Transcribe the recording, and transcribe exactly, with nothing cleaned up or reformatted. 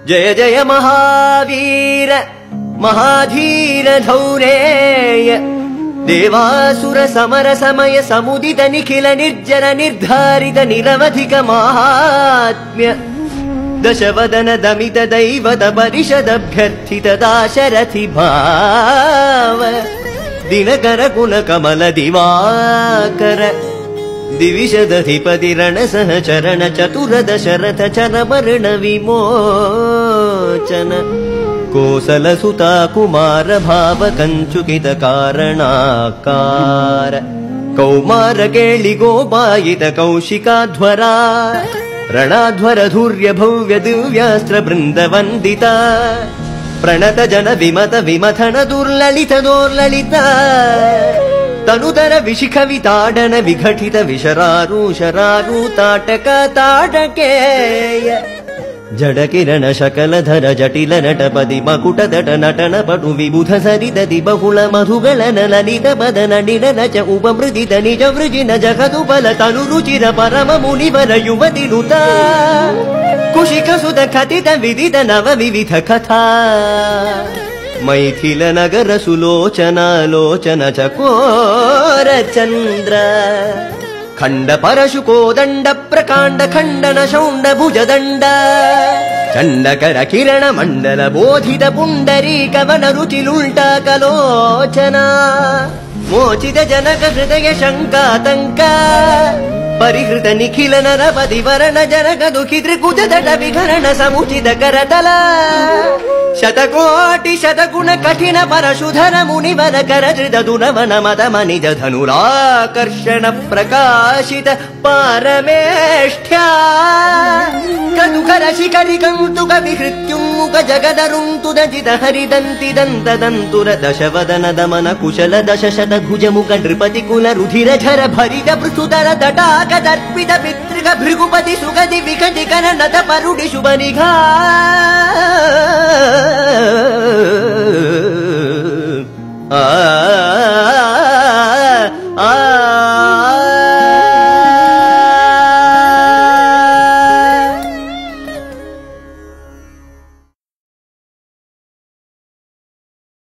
जय जय महावीर महाधीर धौरेय देवासुर समर समय समुदित निखिल निर्जर निर्धारित निरवधिक महात्म्य दशवदन दमित दैवत परिषदभ्यर्थित दाशरथि भाव दिनकर कुल कमल दिवाकर दिविशदधिपति रण सहचरण चतुर दशरथ चर मरण विमोचन कोसल सुता कुमार भाव कंचुकित कारणाकार कौमार केळि गोपायित कौशिकाध्वरा ರಣಾಧ್ವರ ಧೂರ್ಯ ಭವ್ಯ ದಿವ್ಯಾಸ್ತ್ರ ಬೃಂದ ವಂದಿತ ಪ್ರಣತ ಜನ ವಿಮತ ವಿಮಥನ ದುರ್ಲಲಿತ ದೋರ್ಲಲಿತ ತನುತರ ವಿಶಿಖವಿತಾಡನ ವಿಘಟಿತ ವಿಶರಾರು ಶರಾರು ತಾಟಕ ತಾಟಕೇಯ ಜಡಕಿರಣ ಶಕಲಧರ ಜಟಿಲ ನಟಪದಿ ಮಕುಟ ದಟ ನಟನ ಪಟು ವಿಬುಧ ಸರಿದದಿ ಬಹುಳ ಮಧುಗಳನ ಲಲಿತ ಪದ ನಡಿನ ನಚ ಉಪಮೃದಿತ ನಿಜ ವೃಜಿನ ಜಗದು ಬಲ ತನು ರುಚಿರ ಪರಮ ಮುನಿವರ ಯುವತಿ ನುತ ಕುಶಿಕ ಸುತ ಕಥಿತ ವಿದಿತ ನವ ವಿವಿಧ ಕಥಾ ಮೈಥಿಲ ನಗರ ಸುಲೋಚನ ಲೋಚನ ಚಕೋರ ಚಂದ್ರ खंड परशुको दंड प्रकांड खंडन शौंड भुजदंड चंडकर किरण मंडल बोधित पुंडरी कवन रुचिलुल्टा कलोचना मोचित जनक हृदय शंकातंक परिहृत निखिल नरपति वरण जनक दुखि त्रिकुट दट विकरण समुचित करतल शतकोटि शतगुण कठिन परशुधर मुनिवर कर धृत दुनवन मद मनिज धनुराकर्षण प्रकाशित पारमेष्ठ्या कदुकर शिखरि कौतुक विहृत्युन्मुख जगदरुन्तु दजित हरिदन्ति दन्त दन्तुर दशवदन दमन कुशल दश शत भुज मुख नृपति कुल रुधिर झर भरित पृथुधर तटाक दर्पित पितृग भृगुपति सुगति विकटि कर नत परुडि शुभ निघा आ